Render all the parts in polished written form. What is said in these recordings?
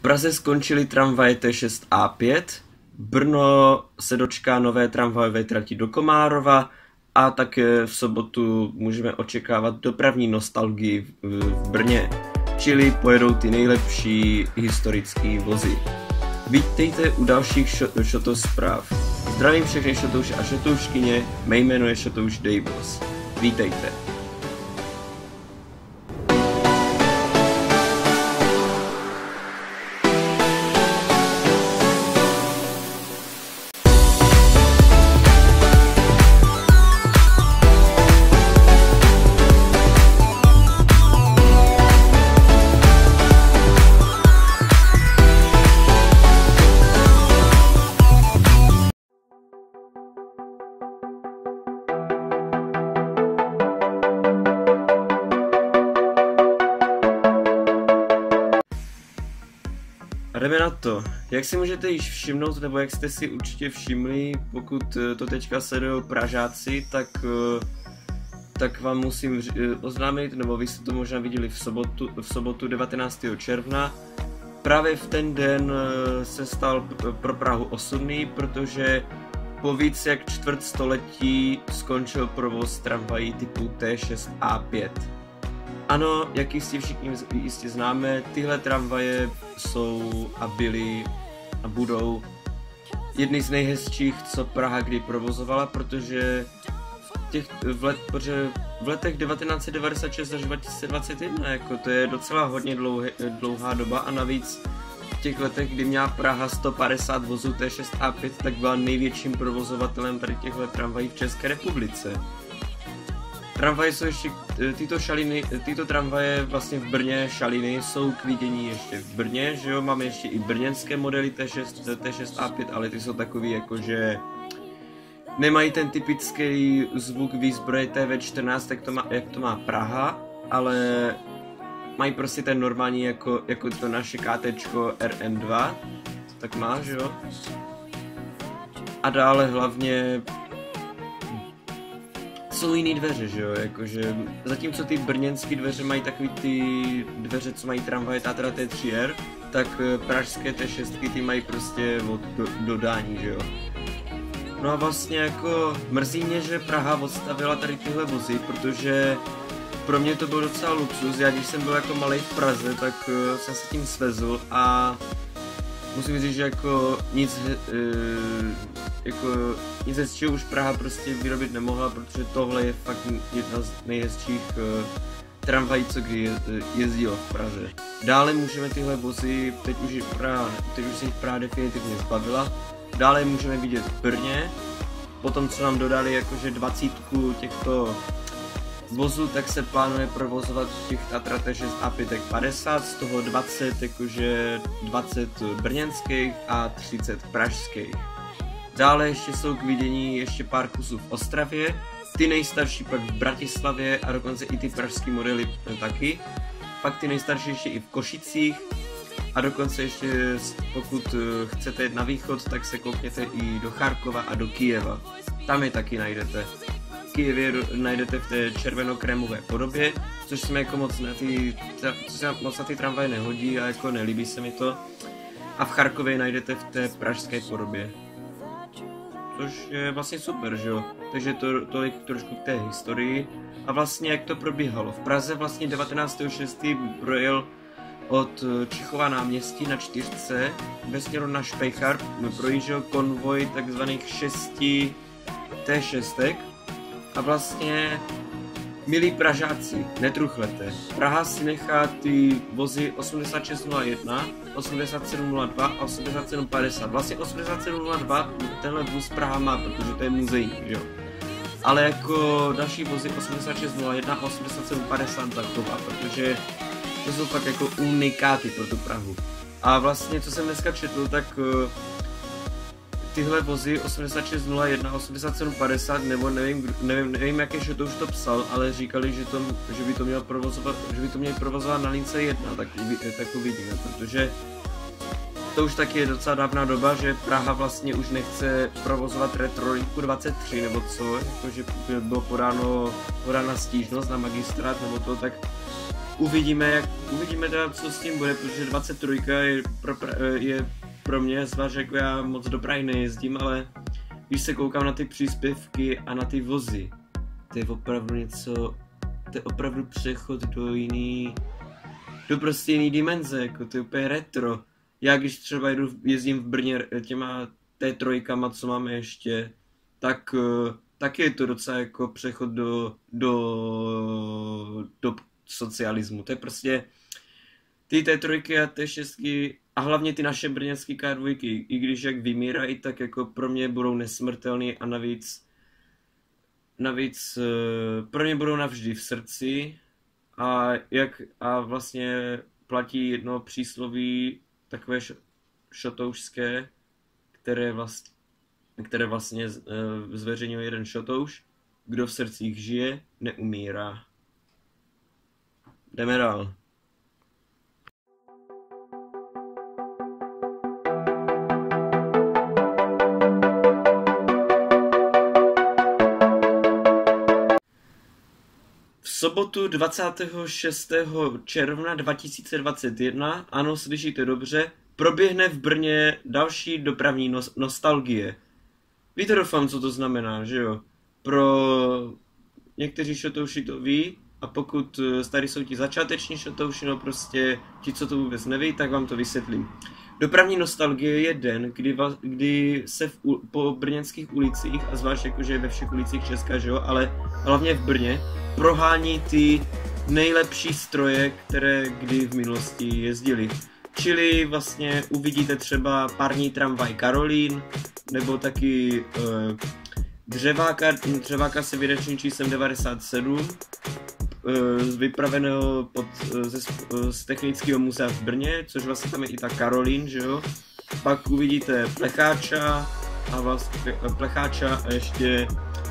Praze skončily tramvaje T6 a 5, Brno se dočká nové tramvajové trati do Komárova a také v sobotu můžeme očekávat dopravní nostalgii v Brně, čili pojedou ty nejlepší historické vozy. Vítejte u dalších Šotouš zpráv. Zdravím všechny šotouše a šotouškyně, mé jméno je Šotouš Dejvos. Vítejte. A jdeme na to. Jak si můžete již všimnout, nebo jak jste si určitě všimli, pokud to teďka sledují Pražáci, tak vám musím oznámit, nebo vy jste to možná viděli v sobotu 19. června. Právě v ten den se stal pro Prahu osudný, protože po víc jak čtvrtstoletí skončil provoz tramvají typu T6 a 5. Ano, jak jistě všichni jistě známe, tyhle tramvaje jsou a byly a budou jedny z nejhezčích, co Praha kdy provozovala, protože v letech 1996 až 2021, jako to je docela hodně dlouhá doba a navíc v těch letech, kdy měla Praha 150 vozů T6 a 5, tak byla největším provozovatelem tady těchto tramvají v České republice. Tramvaje jsou ještě, tyto tramvaje vlastně v Brně, šaliny, jsou k vidění ještě v Brně, že jo, máme ještě i brněnské modely T6 a 5, ale ty jsou takový jako, že nemají ten typický zvuk výzbroje TV14, jak to má Praha, ale mají prostě ten normální jako to naše KTčko RN2, to tak má, že jo. A dále hlavně jsou jiný dveře, že jo, jakože zatímco ty brněnské dveře mají takový ty dveře, co mají tramvaje Tatra T3R, tak pražské T6 ty mají prostě od dodání, že jo. No a vlastně jako mrzí mě, že Praha odstavila tady tyhle vozy, protože pro mě to byl docela luxus. Já když jsem byl jako malej v Praze, tak jsem se tím svezl a musím říct, že jako nic hezčího už Praha prostě vyrobit nemohla, protože tohle je fakt jedna z nejhezčích tramvají, co kdy jezdilo v Praze. Dále můžeme tyhle vozy, teď už se jich Praha definitivně zbavila, dále můžeme vidět v Brně, potom co nám dodali jakože 20 těchto vozů, tak se plánuje provozovat těch Tatra T6 a 5 50, z toho 20 jakože 20 brněnských a 30 pražských. Dále ještě jsou k vidění ještě pár kusů v Ostravě, ty nejstarší pak v Bratislavě a dokonce i ty pražský modely taky. Pak ty nejstarší ještě i v Košicích a dokonce ještě pokud chcete jít na východ, tak se koukněte i do Charkova a do Kyjeva. Tam je taky najdete. V Kyjevě najdete v té červenokrémové podobě, což se mi jako moc na ty tramvaje nehodí a jako nelíbí se mi to. A v Charkově najdete v té pražské podobě. Což je vlastně super, že jo? Takže tolik trošku k té historii. A vlastně jak to probíhalo. V Praze vlastně 19.6. projel od Čichova náměstí na 4 ve směru na Špejchar projížděl konvoj takzvaných 6 T6 a vlastně milí Pražáci, netruchlete. Praha si nechá ty vozy 8601, 8702 a 8750. Vlastně 8702 tenhle vůz Praha má, protože to je muzejní, že jo. Ale jako další vozy 8601 a 8750 zachová, protože to jsou fakt jako unikáty pro tu Prahu. A vlastně, co jsem dneska četl, tak tyhle vozy 8601 a 8750, nebo nevím jaký Šotouš to psal, ale říkali, že by to měli provozovat na lince 1, tak uvidíme, protože to už taky je docela dávná doba, že Praha vlastně už nechce provozovat Retrolinku 23 nebo co, jakože bylo podána stížnost na magistrát nebo to, tak uvidíme teda, co s tím bude, protože 23 je pro mě, zvlášť jako já moc do Prahy nejezdím, ale když se koukám na ty příspěvky a na ty vozy, to je opravdu něco, to je opravdu přechod do prostě jiný dimenze, jako to je úplně retro. Já když třeba jezdím v Brně těma T3, co máme ještě, tak je to docela jako přechod do socialismu. To je prostě ty T3 a T6 a hlavně ty naše brněnské K2, i když jak vymírají, tak jako pro mě budou nesmrtelný a navíc pro mě budou navždy v srdci a vlastně platí jedno přísloví takové šotoušské, které vlastně zveřejnil jeden šotouš: kdo v srdcích žije, neumírá. Jdeme dál. V sobotu 26. června 2021, ano, slyšíte dobře, proběhne v Brně další dopravní nostalgie. Víte, doufám, co to znamená, že jo? Pro někteří šotouši to ví, a pokud tady jsou ti začáteční šotouši, no prostě ti, co to vůbec neví, tak vám to vysvětlím. Dopravní nostalgie je den, kdy se po brněnských ulicích, a zvlášť jakože ve všech ulicích Česka, že jo, ale hlavně v Brně, prohání ty nejlepší stroje, které kdy v minulosti jezdily. Čili vlastně uvidíte třeba parní tramvaj Karolín, nebo taky dřeváka s výrečným číslem 97, vypraveného z Technického muzea v Brně, což vlastně tam je i ta Karolín, že jo. Pak uvidíte plecháča a ještě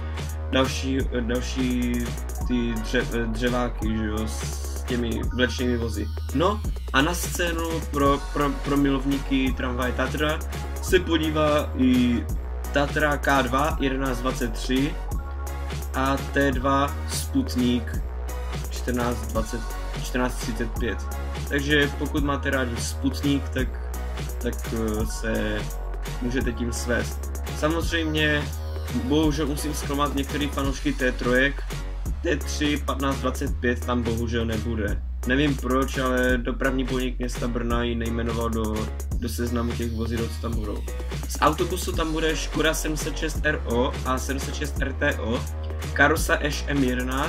další ty dřeváky, že jo, s těmi vlečnými vozy. No a na scénu pro milovníky tramvaje Tatra se podívá i Tatra K2 1123 a T2 Sputnik 1435. Takže pokud máte rádi Sputnik, tak se můžete tím svést. Samozřejmě, bohužel musím zklamat některé fanoušky T3, T3 1525 tam bohužel nebude. Nevím proč, ale dopravní podnik města Brna ji nejmenoval do seznamu těch vozidel, co tam budou. Z autobusu tam bude Škoda 706 RO a 706 RTO, Karosa Eš M11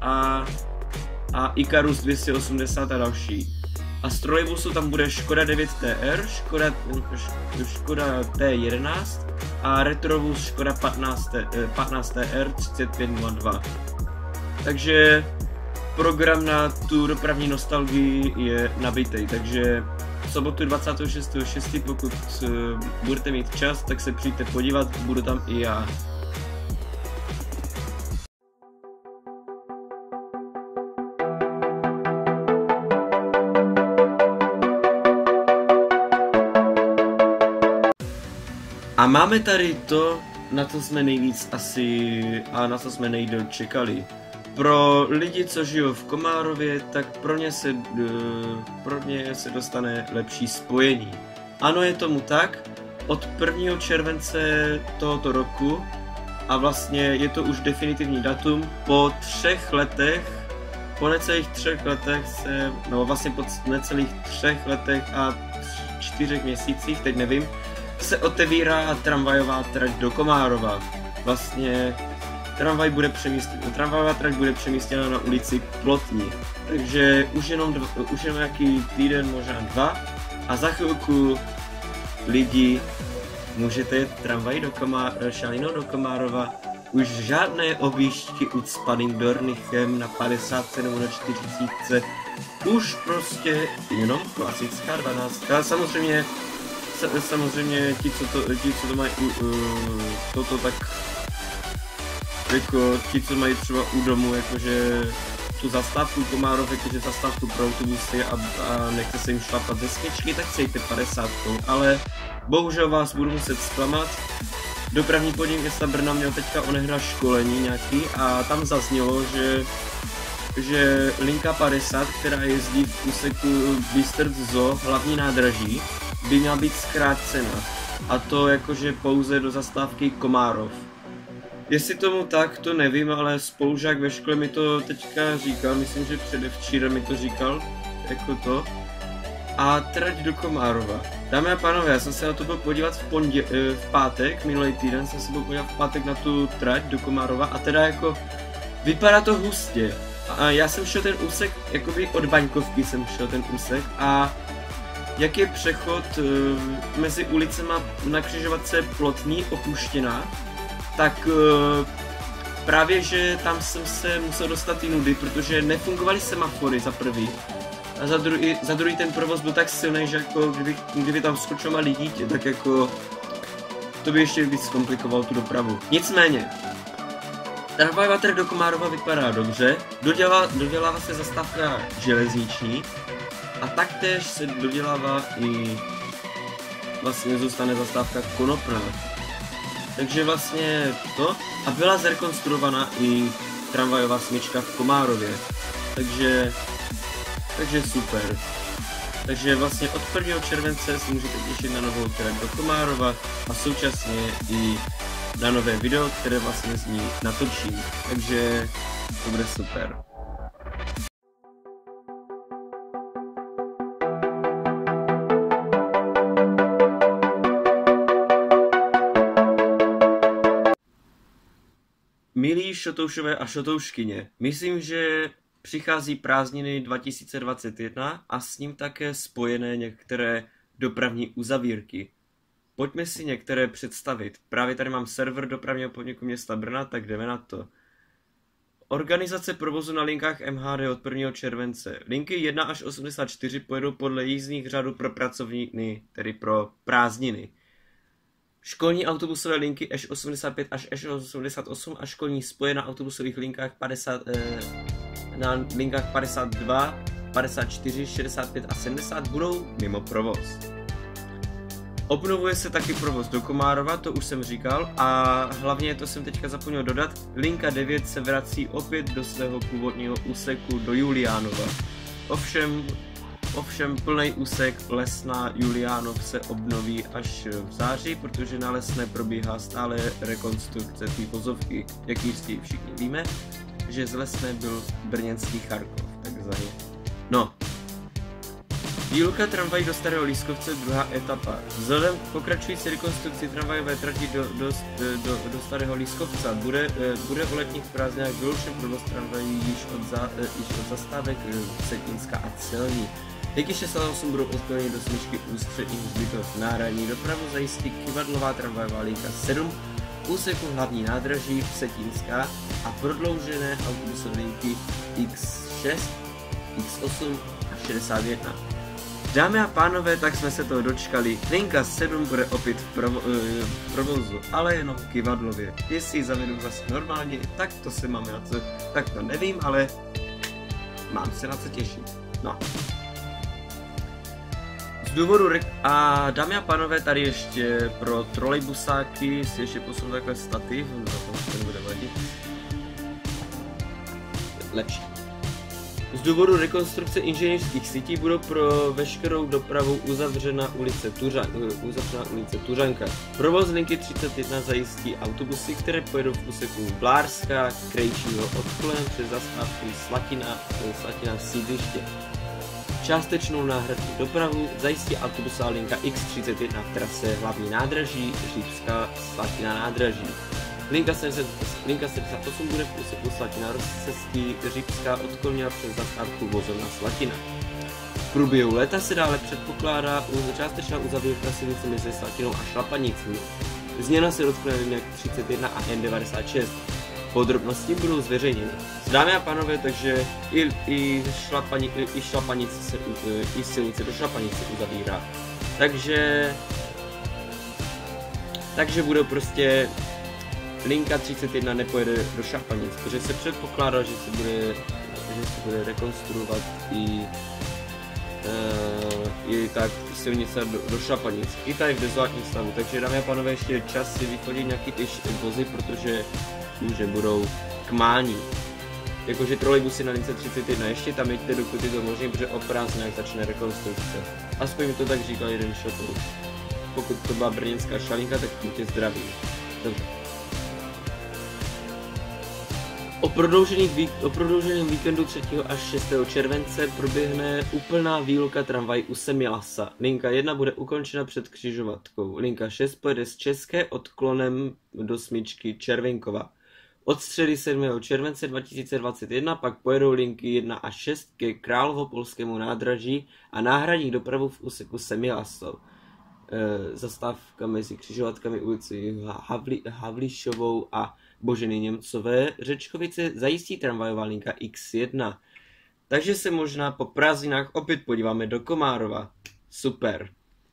a Ikarus 280 a další. A z trolejbusu tam bude Škoda 9 TR, Škoda T11 a retrovus Škoda 15 TR 3502. Takže program na tu dopravní nostalgii je nabitej, takže v sobotu 26.6. pokud budete mít čas, tak se přijďte podívat, budu tam i já. A máme tady to, na co jsme nejvíc a na co jsme nejdéle čekali. Pro lidi, co žijou v Komárově, tak pro ně se dostane lepší spojení. Ano, je tomu tak, od 1. července tohoto roku, a vlastně je to už definitivní datum, po necelých 3 letech a 4 měsících, teď nevím, se otevírá tramvajová trať do Komárova. Vlastně tramvajová trať bude přemístěna na ulici Plotní. Takže už jenom nějaký týden, možná 2, a za chvilku lidi můžete jet tramvaj do Komárova. Už žádné objížďky ucpaným Dornichem na 50 nebo na 40. Už prostě jenom klasická 12. Samozřejmě ti, co to mají toto tak jako ti, co mají třeba u domu, jakože tu zastávku Komárov, jakože zastávku pro autobusy a nechce se jim šlapat ze smyčky, tak sejte 50, ale bohužel vás budu muset zklamat. Dopravní podnik města Brna měl teďka odehrát školení nějaký a tam zaznělo, že že linka 50, která jezdí v úseku Bystřic Zoo, hlavní nádraží, by měla být zkrácena. A to jakože pouze do zastávky Komárov. Jestli tomu tak, to nevím, ale spolužák ve škole mi to teďka říkal, myslím, že předevčírem mi to říkal, jako to. A trať do Komárova. Dámy a pánové, já jsem se na to byl podívat v pátek, minulý týden jsem se byl podívat v pátek na tu trať do Komárova a teda jako vypadá to hustě. A já jsem šel ten úsek, jakoby od Baňkovky jsem šel ten úsek a jak je přechod mezi ulicema na křižovatce Plotný Opuštěná, tak právě že tam jsem se musel dostat i nudy, protože nefungovaly semafory za prvý. A za druhý ten provoz byl tak silný, že jako kdyby tam skočilo malý dítě, tak jako to by ještě víc komplikoval tu dopravu. Nicméně, tramvajová trať do Komárova vypadá dobře, dodělává se zastávka železniční a taktéž se dodělává i vlastně zůstane zastávka Konopná. Takže vlastně to a byla zrekonstruovaná i tramvajová smyčka v Komárově. Takže super. Takže vlastně od 1. července si můžete těšit na novou trať do Komárova a současně i na nové video, které vlastně z ní natočím. Takže to bude super. Milí šotoušové a šotouškyně, myslím, že přichází prázdniny 2021 a s ním také spojené některé dopravní uzavírky. Pojďme si některé představit. Právě tady mám server dopravního podniku města Brna, tak jdeme na to. Organizace provozu na linkách MHD od 1. července. Linky 1 až 84 pojedou podle jízdních řádů pro pracovní dny, tedy pro prázdniny. Školní autobusové linky Š85 až Š88 a školní spoje na autobusových linkách na linkách 52, 54, 65 a 70 budou mimo provoz. Obnovuje se taky provoz do Komárova, to už jsem říkal, a hlavně to jsem teďka zapomněl dodat, linka 9 se vrací opět do svého původního úseku do Juliánova. Ovšem plný úsek Lesná Juliánov se obnoví až v září, protože na Lesné probíhá stále rekonstrukce té vozovky. Jak jistě všichni víme, že z Lesné byl brněnský Charkov, takzvaný. No. Výluka tramvají do Starého Lískovce, druhá etapa. Vzhledem k pokračující rekonstrukci tramvajové trati do Starého Lískovce bude o letních prázdninách vyloučen provoz tramvají již od zastávek Vsetínska a Celní. Linky 68 budou odpojeny do smyčky Ústřední hřbitov. Náhradní dopravu zajistí kyvadlová tramvajová linka 7, úseku hlavní nádraží Vsetínská a prodloužené autobusové linky X6, X8 a 61. Dámy a pánové, tak jsme se toho dočkali. Linka 7 bude opět v provozu, ale jenom kyvadlově. Jestli ji zavedu zase normálně, tak to se máme na co, tak to nevím, ale mám se na co těšit. No. Z důvodu a dámy a pánové, tady ještě pro trolejbusáky si ještě posunu takhle stativ, no to nebude vadit. Lepší. Z důvodu rekonstrukce inženýrských sítí budou pro veškerou dopravu uzavřena ulice Tuřanka. Provoz linky 31 zajistí autobusy, které pojedou v úseku Blárská, Krejčího odkolem přes zastávku Slatina sídliště. Částečnou náhradní dopravu zajistí autobusová linka X31 v trase hlavní nádraží Řípská Slatina nádraží. Linka 78 bude v úseku Slatina rozcestí Řípská odkolňa přes zastávku Vozovna Slatina. V průběhu léta se dále předpokládá částečná uzavírka silnice mezi Slatinou a Šlapanicí. Změna se dotkne linek 31 a N96. Podrobnosti budou zveřejněny. Dámy a pánové, takže i silnice do Šlapanice uzavírá. Takže bude prostě linka 31 nepojede do Šlapanic, protože se předpokládá, že se bude rekonstruovat i tak silnice do Šlapanic, i tady v dezolátním stavu. Takže dámy a pánové, ještě je čas si vychodit nějaký ty vozy, protože že budou k mání. Jakože trolejbusy na lince 31 ještě tam jeďte, dokud je to možné, protože o prázdninách začne rekonstrukce. Aspoň mi to tak říkal jeden šotor. Pokud to byla brněnská šalinka, tak tím tě zdravím. Dobře. O prodlouženém víkendu 3. až 6. července proběhne úplná výluka tramvají u Semilasa. Linka 1 bude ukončena před křižovatkou. Linka 6 pojede z České odklonem do smyčky Červenkova. Od středy 7. července 2021 pak pojedou linky 1 až 6 ke Královopolskému nádraží a náhradní dopravu v úseku Semilasov. Zastávka mezi křižovatkami ulici Havlišovou a Boženy Němcové Řečkovice zajistí tramvajová linka X1. Takže se možná po prázdninách opět podíváme do Komárova. Super.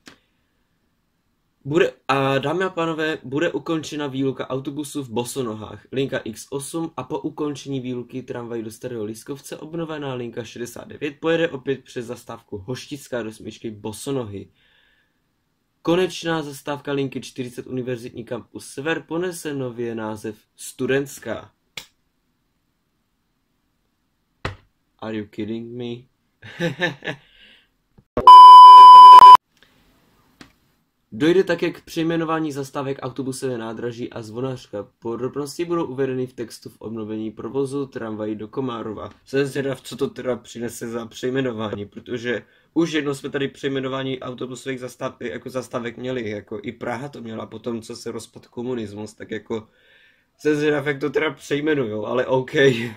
Dámy a pánové, bude ukončena výluka autobusů v Bosonohách. Linka X8 a po ukončení výluky tramvají do Starého Lískovce obnovená linka 69 pojede opět přes zastávku Hoštická do smyčky Bosonohy. Konečná zastávka linky 40 Univerzitní kampus Sever ponese nově název Studentská. Are you kidding me? Dojde také k přejmenování zastávek autobusové nádraží a Zvonařka. Podrobnosti budou uvedeny v textu v obnovení provozu tramvají do Komárova. Jsem zvědav, co to teda přinese za přejmenování, protože už jednou jsme tady přejmenování autobusových zastávek měli, jako i Praha to měla potom, co se rozpad komunismus, tak jako jsem zvědav, jak to teda přejmenujou, ale OK.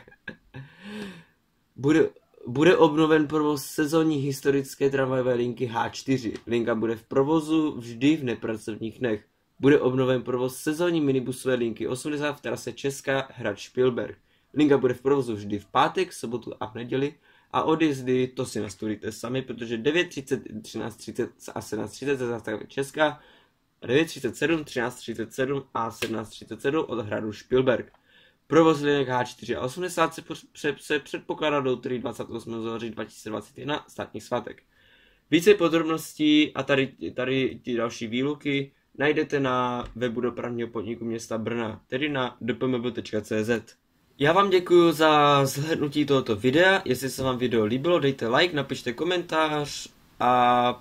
Bude obnoven provoz sezónní historické tramvajové linky H4. Linka bude v provozu vždy v nepracovních dnech. Bude obnoven provoz sezónní minibusové linky 80 v trase Česká Hrad Špilberk. Linka bude v provozu vždy v pátek, sobotu a v neděli a odjezdy to si nastudujte sami, protože 9:30, 13:30 a 17:30 ze zastávky Česká, 9:37, 13:37 a 17:37 od Hradu Špilberk. Provoz linek H4 a 80 se předpokládá do úterý 28. září 2021, státní svátek. Více podrobností a tady ty další výluky najdete na webu dopravního podniku města Brna, tedy na dpmb.cz. Já vám děkuji za zhlédnutí tohoto videa, jestli se vám video líbilo, dejte like, napište komentář a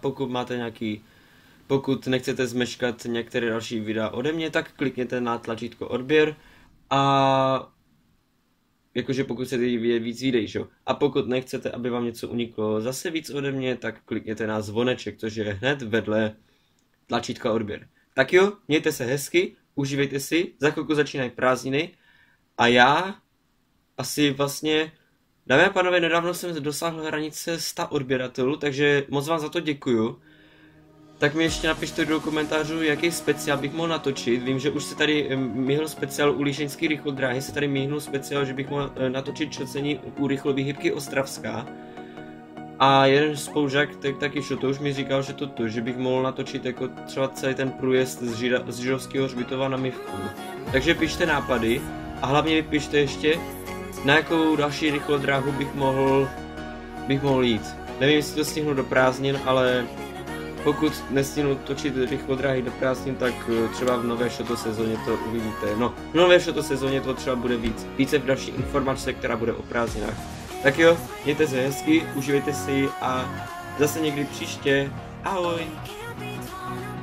pokud nechcete zmeškat některé další videa ode mě, tak klikněte na tlačítko odběr. A jakože pokud chcete vidět víc videí, že? A pokud nechcete, aby vám něco uniklo zase víc ode mě, tak klikněte na zvoneček, což je hned vedle tlačítka odběr. Tak jo, mějte se hezky, užívejte si, za chvilku začínají prázdniny a já asi vlastně, dámy a pánové, nedávno jsem dosáhl hranice 100 odběratelů, takže moc vám za to děkuju. Tak mi ještě napište do komentářů, jaký speciál bych mohl natočit. Vím, že už se tady míhnul speciál u Líšeňské rychlodráhy, se tady míhnul speciál, že bych mohl natočit čocení u rychlové hybky Ostravská. A jeden spolužák, taky to už mi říkal, že bych mohl natočit jako třeba celý ten průjezd z Židovského hřbitova na Mivku. Takže pište nápady a hlavně mi pište ještě, na jakou další rychlodráhu bych mohl jít. Nevím, jestli to stihnu do prázdnin, ale pokud nestihnu točit rychlodráhy do prázdnin, tak třeba v nové šoto sezóně to uvidíte. No, v nové šoto sezóně to třeba bude více v další informace, která bude o prázdninách. Tak jo, mějte se hezky, užívejte si a zase někdy příště. Ahoj!